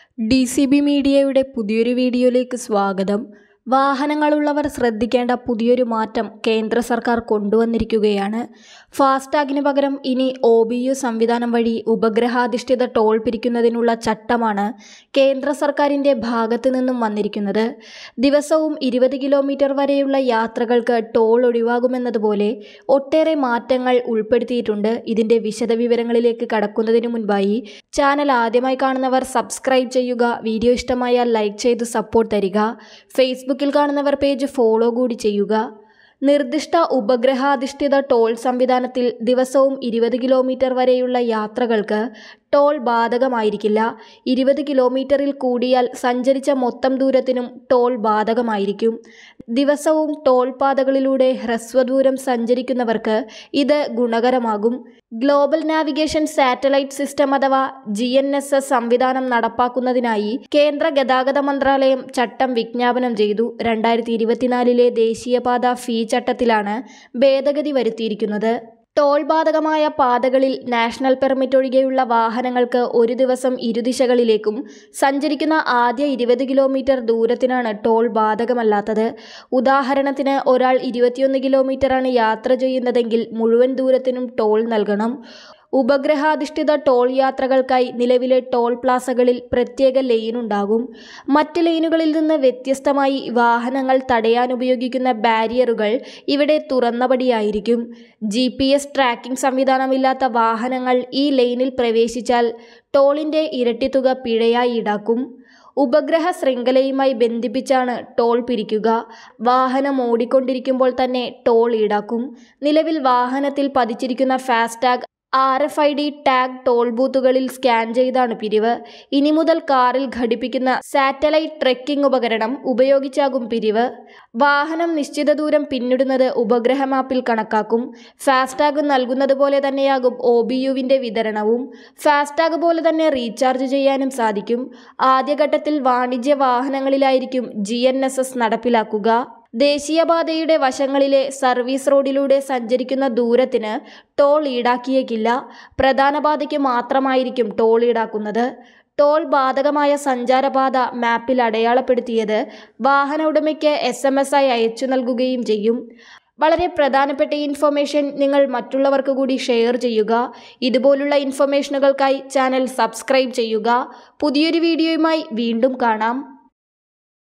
DCB മീഡിയയുടെ പുതിയൊരു വീഡിയോയിലേക്ക് സ്വാഗതം. വാഹനങ്ങളുള്ളവർ ശ്രദ്ധിക്കേണ്ട പുതിയൊരു മാറ്റം കേന്ദ്ര സർക്കാർ കൊണ്ടുവന്നിരിക്കുകയാണ്. ഫാസ്ടാഗിന് പകരം ഇനി OBU സംവിധാനം വഴി ഉപഗ്രഹാധിഷ്ഠിത ടോൾ പിരിക്കുന്നതിനുള്ള ചട്ടമാണ് കേന്ദ്ര സർക്കാരിൻ്റെ ഭാഗത്തു നിന്നും വന്നിരിക്കുന്നത്. ദിവസവും 20 കിലോമീറ്റർ വരെയുള്ള യാത്രകൾക്ക് ടോൾ ഒഴിവാകുമെന്നതുപോലെ ഒട്ടേറെ മാറ്റങ്ങൾ ഉൾപ്പെടുത്തിയിട്ടുണ്ട്. ഇതിൻ്റെ വിശദവിവരങ്ങളിലേക്ക് കടക്കുന്നതിന് മുൻപായി ചാനൽ ആദ്യമായി കാണുന്നവർ സബ്സ്ക്രൈബ് ചെയ്യുക, വീഡിയോ ഇഷ്ടമായാൽ ലൈക്ക് ചെയ്ത് സപ്പോർട്ട് തരിക. ഫേസ്ബുക്കിൽ കാണുന്നവർ പേജ് ഫോളോ കൂടി ചെയ്യുക. നിർദ്ദിഷ്ട ഉപഗ്രഹാധിഷ്ഠിത ടോൾ സംവിധാനത്തിൽ ദിവസവും 20 കിലോമീറ്റർ വരെയുള്ള യാത്രകൾക്ക് ടോൾ ബാധകമായിരിക്കില്ല. 20 കിലോമീറ്ററിൽ കൂടിയാൽ സഞ്ചരിച്ച മൊത്തം ദൂരത്തിനും ടോൾ ബാധകമായിരിക്കും. ദിവസവും ടോൾ പാതകളിലൂടെ ഹ്രസ്വദൂരം സഞ്ചരിക്കുന്നവർക്ക് ഇത് ഗുണകരമാകും. ഗ്ലോബൽ നാവിഗേഷൻ സാറ്റലൈറ്റ് സിസ്റ്റം അഥവാ GNSS സംവിധാനം നടപ്പാക്കുന്നതിനായി കേന്ദ്ര ഗതാഗത മന്ത്രാലയം ചട്ടം വിജ്ഞാപനം ചെയ്തു. 2024 ദേശീയപാത ഫീ ചട്ടത്തിലാണ് ഭേദഗതി വരുത്തിയിരിക്കുന്നത്. ടോൾ ബാധകമായ പാതകളിൽ നാഷണൽ പെർമിറ്റ് ഒഴികെയുള്ള വാഹനങ്ങൾക്ക് ഒരു ദിവസം ഇരുദിശകളിലേക്കും സഞ്ചരിക്കുന്ന ആദ്യ 20 കിലോമീറ്റർ ദൂരത്തിനാണ് ടോൾ ബാധകമല്ലാത്തത്. ഉദാഹരണത്തിന് ഒരാൾ 21 കിലോമീറ്ററാണ് യാത്ര ചെയ്യുന്നതെങ്കിൽ മുഴുവൻ ദൂരത്തിനും ടോൾ നൽകണം. ഉപഗ്രഹാധിഷ്ഠിത ടോൾ യാത്രകൾക്കായി നിലവിലെ ടോൾ പ്ലാസകളിൽ പ്രത്യേക ലെയിനുണ്ടാകും. മറ്റ് ലെയിനുകളിൽ നിന്ന് വ്യത്യസ്തമായി വാഹനങ്ങൾ തടയാൻ ഉപയോഗിക്കുന്ന ബാരിയറുകൾ ഇവിടെ തുറന്നപടിയായിരിക്കും. GPS ട്രാക്കിംഗ് സംവിധാനമില്ലാത്ത വാഹനങ്ങൾ ഈ ലെയിനിൽ പ്രവേശിച്ചാൽ ടോളിൻ്റെ ഇരട്ടിത്തുക പിഴയായി ഈടാക്കും. ഉപഗ്രഹ ശൃംഖലയുമായി ബന്ധിപ്പിച്ചാണ് ടോൾ പിരിക്കുക. വാഹനം ഓടിക്കൊണ്ടിരിക്കുമ്പോൾ തന്നെ ടോൾ ഈടാക്കും. നിലവിൽ വാഹനത്തിൽ പതിച്ചിരിക്കുന്ന ഫാസ്ടാഗ് RFID ടാഗ് ടോൾ ബൂത്തുകളിൽ സ്കാൻ ചെയ്താണ് പിരിവ്. ഇനി മുതൽ കാറിൽ ഘടിപ്പിക്കുന്ന സാറ്റലൈറ്റ് ട്രെക്കിംഗ് ഉപകരണം ഉപയോഗിച്ചാകും പിരിവ്. വാഹനം നിശ്ചിത ദൂരം പിന്നിടുന്നത് ഉപഗ്രഹ മാപ്പിൽ കണക്കാക്കും. ഫാസ്ടാഗ് നൽകുന്നത് പോലെ തന്നെയാകും OBUവിൻ്റെ വിതരണവും. ഫാസ്ടാഗ് പോലെ തന്നെ റീചാർജ് ചെയ്യാനും സാധിക്കും. ആദ്യഘട്ടത്തിൽ വാണിജ്യ വാഹനങ്ങളിലായിരിക്കും GNSS നടപ്പിലാക്കുക. ദേശീയപാതയുടെ വശങ്ങളിലെ സർവീസ് റോഡിലൂടെ സഞ്ചരിക്കുന്ന ദൂരത്തിന് ടോൾ ഈടാക്കിയേക്കില്ല. പ്രധാന പാതയ്ക്ക് മാത്രമായിരിക്കും ടോൾ ഈടാക്കുന്നത്. ടോൾ ബാധകമായ സഞ്ചാരപാത മാപ്പിൽ അടയാളപ്പെടുത്തിയത് വാഹന ഉടമയ്ക്ക് SMS ആയി അയച്ചു നൽകുകയും ചെയ്യും. വളരെ പ്രധാനപ്പെട്ട ഇൻഫർമേഷൻ നിങ്ങൾ മറ്റുള്ളവർക്ക് കൂടി ഷെയർ ചെയ്യുക. ഇതുപോലുള്ള ഇൻഫർമേഷനുകൾക്കായി ചാനൽ സബ്സ്ക്രൈബ് ചെയ്യുക. പുതിയൊരു വീഡിയോയുമായി വീണ്ടും കാണാം.